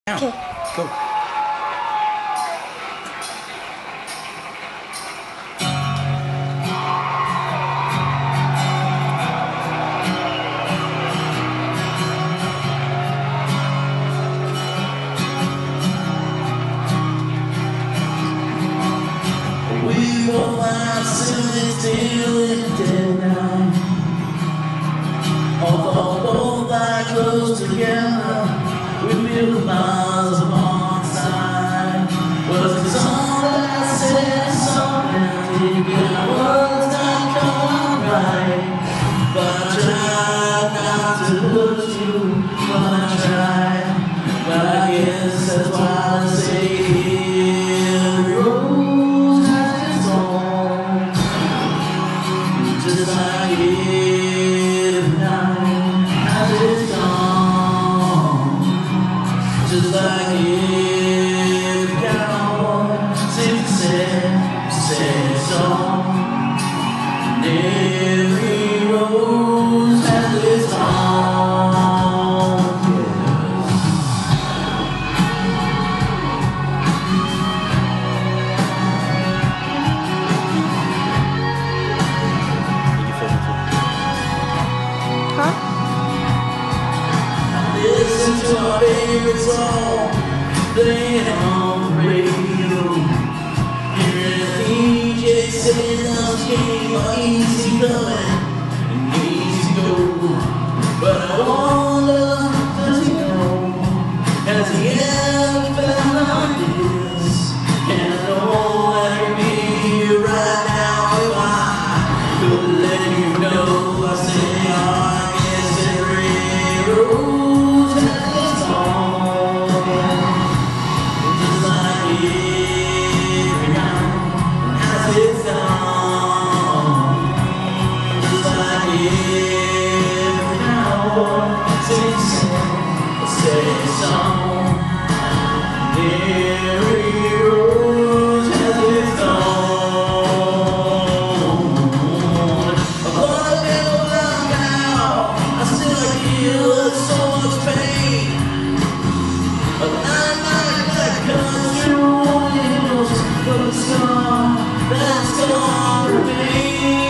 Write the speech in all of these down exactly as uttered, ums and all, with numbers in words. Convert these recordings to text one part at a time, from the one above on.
Now, Okay. go. We both are silly till it's dead now. Although both lie close together, we feel miles upon side. Was it song that I said something deep? I was not coming right, but I tried not to hurt you. But I tried, but I guess that's why I say every rose has its own, just like every night has its own. Just like every cowboy sings a sad, sad song, and every rose has its own. Yes. Huh? Listen to our favorite song playing on the radio. Hearing the D J say love's game are easy coming and easy go. But I wonder, does he know? Has he ever felt like this? And I know that he'd be here right now if I could let you know. I say, I guess every rose has its own. Just like every night has its own. Just like every cowboy sings a sad song. Every rose has its own. But I've been around now, I still feel so much pain. A night like that comes through windows, but a scar that's gone remains.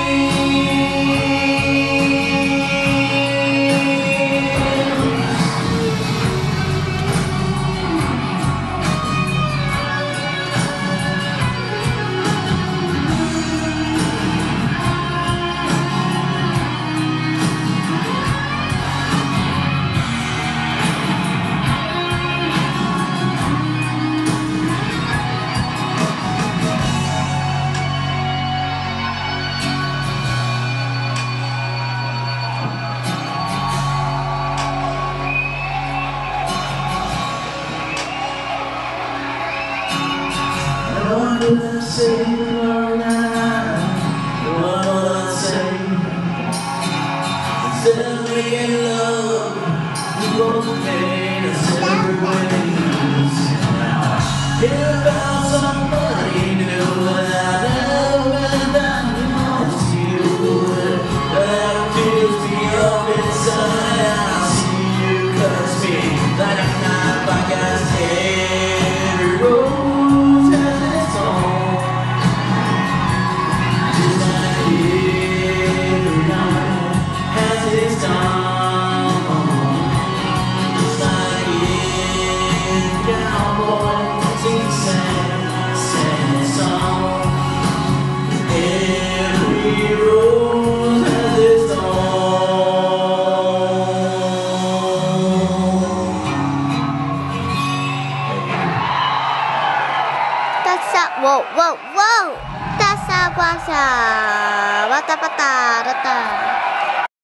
What would I say tomorrow night? What would I say? Instead of making love, we both made us separate ways. Now I hear about somebody new that I've never been down to you. That fills me up inside, and I see you curse me like a knife, like I said. Every rose has its own. Just like every night has its own. Just like every cowboy sings a sad, sad song. Every rose has its own. Tassa, wow, wow, wow. Tassa, guasa, bata, bata, rata.